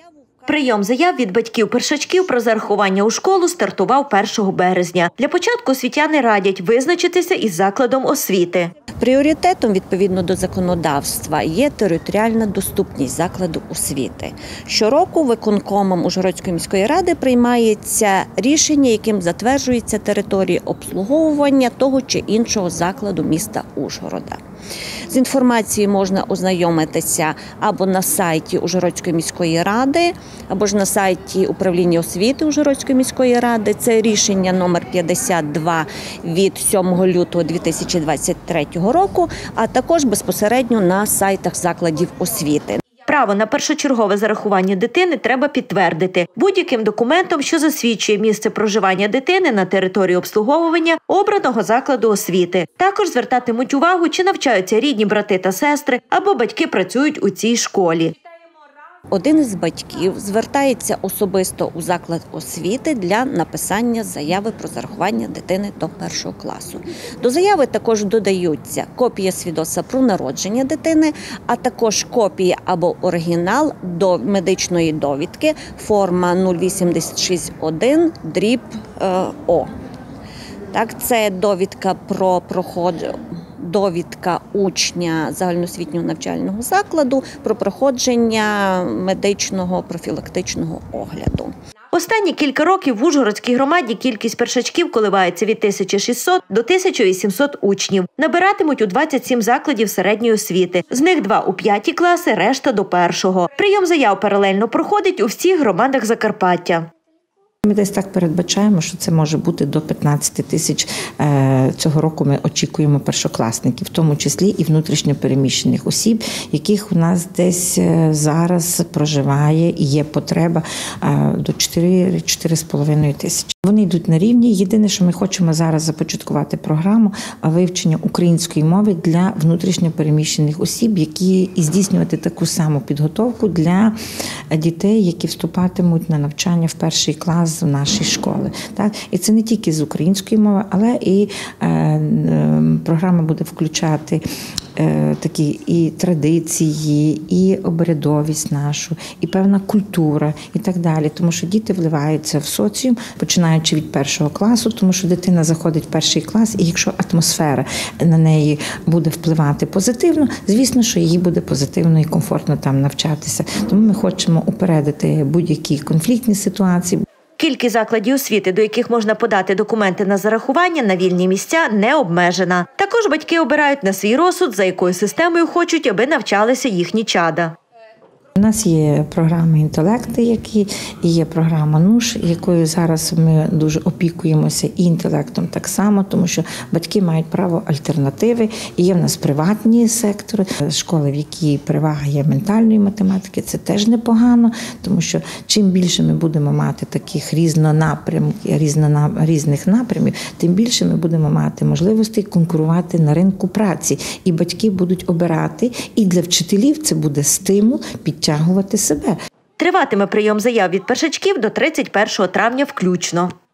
Прийом заяв від батьків-першачків про зарахування у школу стартував 1 березня. Для початку освітяни радять визначитися із закладом освіти. Пріоритетом, відповідно до законодавства, є територіальна доступність закладу освіти. Щороку виконкомом Ужгородської міської ради приймається рішення, яким затверджується територія обслуговування того чи іншого закладу міста Ужгорода. З інформацією можна ознайомитися або на сайті Ужгородської міської ради, або ж на сайті управління освіти Ужгородської міської ради. Це рішення номер 52 від 7 лютого 2023 року, а також безпосередньо на сайтах закладів освіти. Право на першочергове зарахування дитини треба підтвердити будь-яким документом, що засвідчує місце проживання дитини на території обслуговування обраного закладу освіти. Також звертатимуть увагу, чи навчаються рідні брати та сестри або батьки працюють у цій школі. Один із батьків звертається особисто у заклад освіти для написання заяви про зарахування дитини до 1 класу. До заяви також додаються копія свідоцтва про народження дитини, а також копія або оригінал до медичної довідки, форма 0861/О. Це довідка про довідка учня загальноосвітнього навчального закладу про проходження медичного профілактичного огляду. Останні кілька років в Ужгородській громаді кількість першачків коливається від 1600 до 1800 учнів. Набиратимуть у 27 закладів середньої освіти. З них 2 у 5 класи, решта до 1-го. Прийом заяв паралельно проходить у всіх громадах Закарпаття. Ми десь так передбачаємо, що це може бути до 15 тисяч. Цього року ми очікуємо першокласників, в тому числі і внутрішньопереміщених осіб, яких у нас десь зараз проживає і є потреба до 4-4,5 тисячі. Вони йдуть на рівні. Єдине, що ми хочемо зараз започаткувати програму вивчення української мови для внутрішньопереміщених осіб, які і здійснювати таку саму підготовку для дітей, які вступатимуть на навчання в 1 клас в нашій школи. І це не тільки з української мови, але і програма буде включати такі і традиції, і обрядовість нашу, і певна культура, і так далі. Тому що діти вливаються в соціум, починаючи від 1 класу, тому що дитина заходить в 1 клас, і якщо атмосфера на неї буде впливати позитивно, звісно, що їй буде позитивно і комфортно там навчатися. Тому ми хочемо упередити будь-які конфліктні ситуації. Кількість закладів освіти, до яких можна подати документи на зарахування на вільні місця, не обмежена. Також батьки обирають на свій розсуд, за якою системою хочуть, аби навчалися їхні чада. У нас є програми «Інтелекти», які і є програма «НУШ», якою зараз ми дуже опікуємося, і інтелектом так само, тому що батьки мають право альтернативи. І є в нас приватні сектори, школи, в які перевага є ментальної математики, це теж непогано, тому що чим більше ми будемо мати таких різних напрямів, тим більше ми будемо мати можливості конкурувати на ринку праці. І батьки будуть обирати, і для вчителів це буде стимул підтягувати себе. Триватиме прийом заяв від першачків до 31 травня включно.